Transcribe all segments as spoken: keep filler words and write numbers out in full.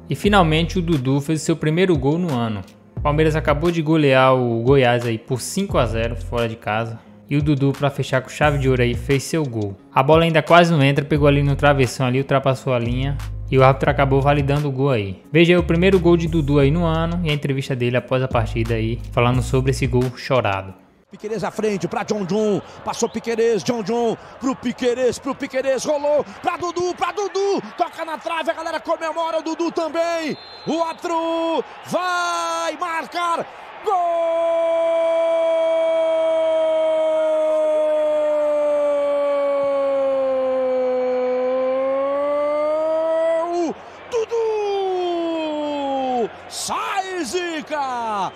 E finalmente o Dudu fez seu primeiro gol no ano. O Palmeiras acabou de golear o Goiás aí por cinco a zero fora de casa. E o Dudu, para fechar com chave de ouro aí, fez seu gol. A bola ainda quase não entra, pegou ali no travessão ali, ultrapassou a linha. E o árbitro acabou validando o gol aí. Veja aí o primeiro gol de Dudu aí no ano e a entrevista dele após a partida aí, falando sobre esse gol chorado. Piquerez à frente, pra John John, passou Piquerez, John John, pro Piquerez, pro Piquerez, rolou, pra Dudu, pra Dudu, toca na trave, a galera comemora, o Dudu também, o outro vai marcar, gol! Dudu! Sai, Zica!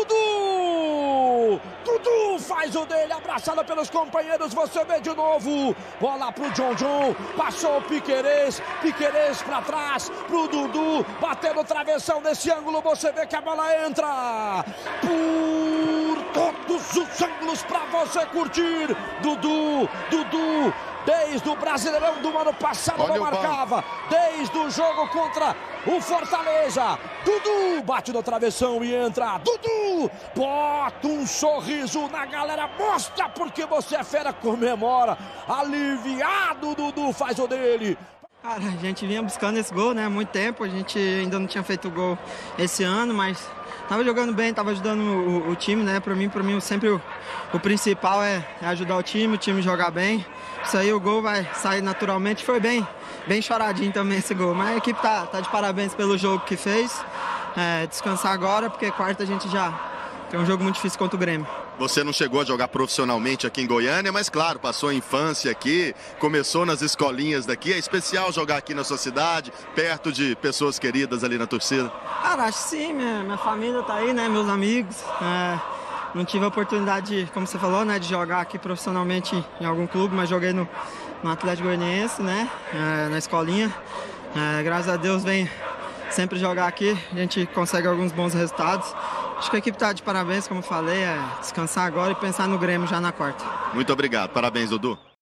Dudu! Dudu faz o dele, abraçado pelos companheiros, você vê de novo, bola pro John John, passou o Piquerez, Piquerez pra trás, pro Dudu, bateu no travessão nesse ângulo, você vê que a bola entra, por todos os ângulos pra você curtir, Dudu, Dudu, desde o Brasileirão do ano passado não marcava, desde o jogo contra o Fortaleza, Dudu bate no travessão e entra, Dudu bota um sorriso na galera, mostra porque você é fera, comemora, aliviado, Dudu faz o dele. Cara, a gente vinha buscando esse gol, né, há muito tempo, a gente ainda não tinha feito gol esse ano, mas tava jogando bem, tava ajudando o, o time, né, pra mim, pra mim sempre o, o principal é, é ajudar o time, o time jogar bem, isso aí o gol vai sair naturalmente, foi bem, bem choradinho também esse gol, mas a equipe tá, tá de parabéns pelo jogo que fez, é, descansar agora, porque quarta a gente já tem um jogo muito difícil contra o Grêmio. Você não chegou a jogar profissionalmente aqui em Goiânia, mas claro, passou a infância aqui, começou nas escolinhas daqui. É especial jogar aqui na sua cidade, perto de pessoas queridas ali na torcida? Cara, acho que sim, minha, minha família tá aí, né, meus amigos. É, não tive a oportunidade, de, como você falou, né, de jogar aqui profissionalmente em algum clube, mas joguei no, no Atlético Goianiense, né, é, na escolinha. É, graças a Deus vem sempre jogar aqui, a gente consegue alguns bons resultados. Acho que a equipe está de parabéns, como eu falei, é descansar agora e pensar no Grêmio já na quarta. Muito obrigado, parabéns, Dudu.